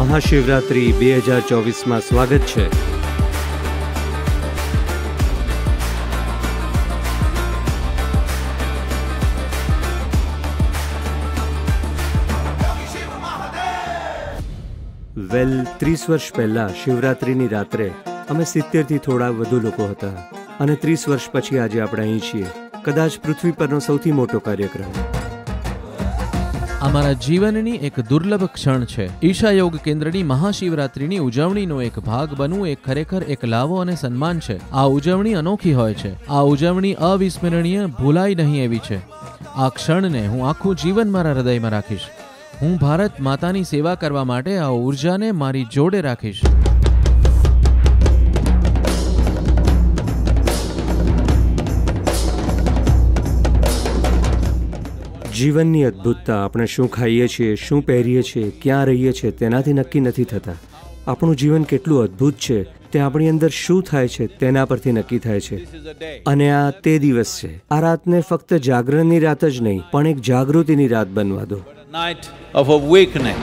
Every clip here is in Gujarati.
મહાશિવરાત્રી 2024માં સ્વાગત છે. વેલ 30 વર્ષ પહેલા શિવરાત્રીની રાત્રે અમે 70થી થોડા વધુ લોકો હતા અને 30 વર્ષ પછી આજે આપણે અહીં છીએ. કદાચ પૃથ્વી પરનો સૌથી મોટો કાર્યક્રમ. અમારા જીવનની એક દુર્લભ ક્ષણ છે. ઈશા યોગ કેન્દ્રની મહાશિવરાત્રીની ઉજવણીનો એક ભાગ બનવું એ ખરેખર એક લાવો અને સન્માન છે. આ ઉજવણી અનોખી હોય છે. આ ઉજવણી અવિસ્મરણીય, ભૂલાય નહીં એવી છે. આ ક્ષણને હું આખું જીવન મારા હૃદયમાં રાખીશ. હું ભારત માતાની સેવા કરવા માટે આ ઉર્જાને મારી જોડે રાખીશ. જીવનની અદ્ભુતતા આપણે શું ખાઈએ છીએ, શું પહેરીએ છીએ, ક્યાં રહીએ છીએ તેનાથી નક્કી નથી થતા. આપણું જીવન કેટલું અદ્ભુત છે તે આપણી અંદર શું થાય છે તેના પરથી નક્કી થાય છે. અને આ તે દિવસ છે. આ રાતને ફક્ત જાગરણની રાત જ નહીં પણ એક જાગૃતિની રાત બનવા દો. Night of awakening.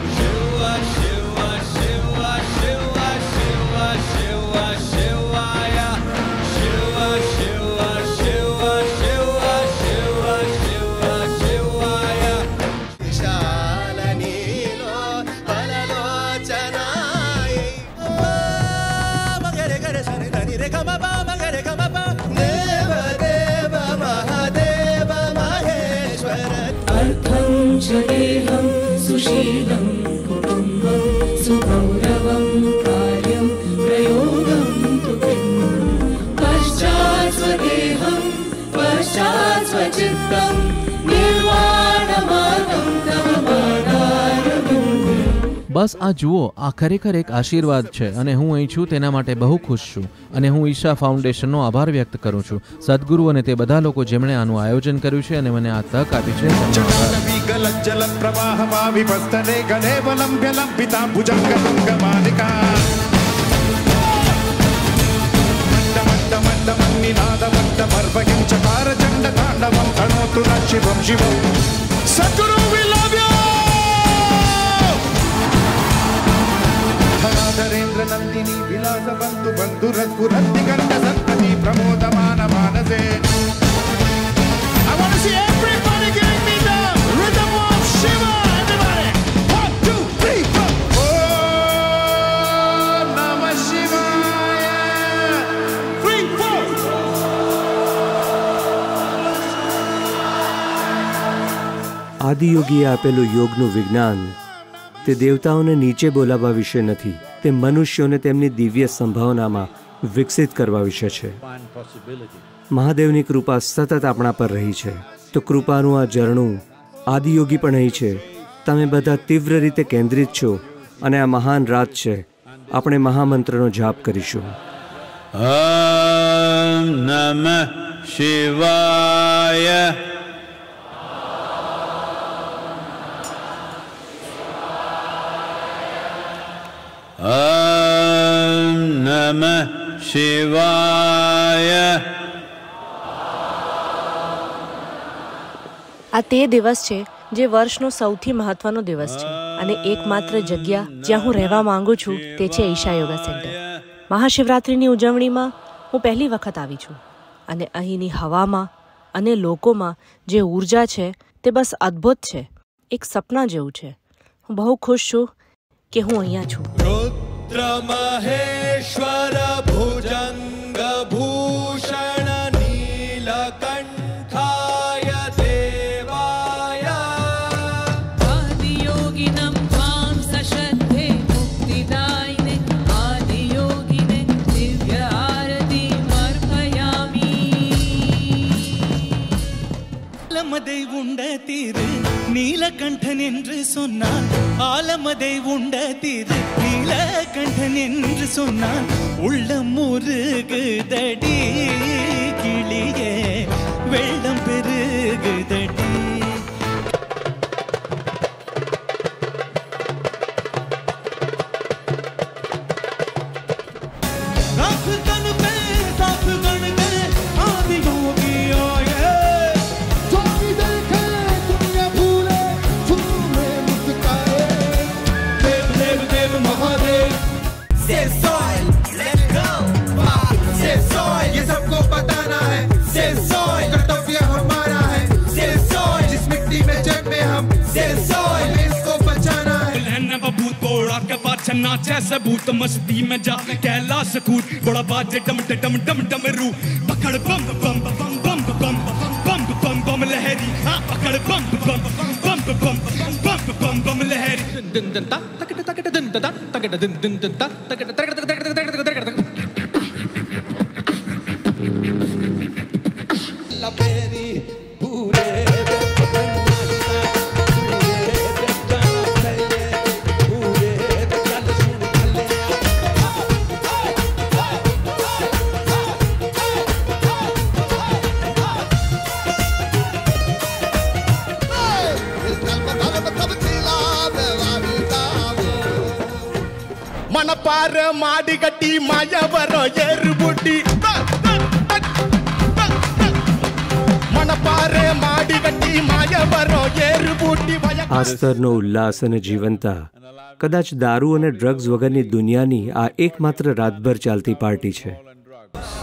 देहं सुशीलं कुटुम्बं सुगौरवं कार्यं प्रयोगं तु पश्चात् स्वदेहं पश्चात् स्वचित्तं निर्वाणमार्गं तव पादारविन्दे. બસ આ જુઓ, આ ખરેખર એક આશીર્વાદ છે અને હું અહીં છું તેના માટે બહુ ખુશ છું. અને હું ઈશા ફાઉન્ડેશનનો આભાર વ્યક્ત કરું છું. સદગુરુ અને તે બધા લોકો જેમણે આનું આયોજન કર્યું છે અને મને આ તક આપી છે. धरेन्द्र नंदिनी विलास बंधु बंधु रघुरति गंड संतति प्रमोदमान मानसे. I want to see everybody giving me the rhythm of Shiva. Everybody 1 2 3 4. Om Namah Shivaya 3 4. આદિયોગીએ આપેલું યોગનું વિજ્ઞાન તે દેવતાઓને નીચે બોલાવવા વિશે નથી, તે મનુષ્યોને તેમની દિવ્ય સંભાવનામાં વિકસિત કરવા વિશે છે. મહાદેવની કૃપા સતત આપણા પર રહી છે. તો કૃપાનું આ ઝરણું આદિયોગી પણ અહીં છે. તમે બધા તીવ્ર રીતે કેન્દ્રિત છો અને આ મહાન રાત છે. આપણે મહામંત્રનો જાપ કરીશું. Om Namah Shivaya. Om Namah Shivaya. આ તે દિવસ છે જે વર્ષનો સૌથી મહત્વનો દિવસ છે અને એકમાત્ર જગ્યા જ્યાં હું રહેવા માંગુ છું તે છે ઈશા યોગા સેન્ટર. મહાશિવરાત્રિની ઉજવણીમાં હું પહેલી વખત આવી છું અને અહીંની હવામાં અને લોકોમાં જે ઉર્જા છે તે બસ અદ્ભુત છે. એક સપના જેવું છે. હું બહુ ખુશ છું કે હું અહીંયા છું. रुद्र महेश्वर भुजंग भूषण नीलकंठाय देवाय आदियोगिनं त्वां सश्रद्धे मुक्तिदायिने आदियोगिने दिव्य आरतीमर्पयामि. ஆலமதை உண்ட தீரு நீலகண்டன் என்று சொன்னான். ஆலமதை உண்ட தீரு நீலகண்டன் என்று சொன்னான். உள்ளம் முருகுதடி கிளியே வெள்ளம் பெருகுதடி. देव देव घोड़ा के पाछे नाचे सबूत मस्ती में जा कैलाश कूद बड़ा बाजे डम डम डम डम रू पकड़ बम बम बम बम बम बम बम बम लहरी हाँ पकड़ बम बम बम बम बम बम बम लहरी दिन दिन ता तकट तकट दिन ता तकट दिन दिन ता तकट तकट तकट तकट लपेरी पूरे ಮನಪಾರ ಮಾಡಿಗಟ್ಟಿ ಮಾಯವರ ಏರುಬುಟ್ಟಿ ಮನಪಾರ ಮಾಡಿಗಟ್ಟಿ ಮಾಯವರ ಏರುಬುಟ್ಟಿ આ સ્તરનો ઉલ્લાસ અને જીવંતા કદાચ દારૂ અને ડ્રગ્સ વગરની દુનિયાની આ એકમાત્ર રાતભર ચાલતી પાર્ટી છે.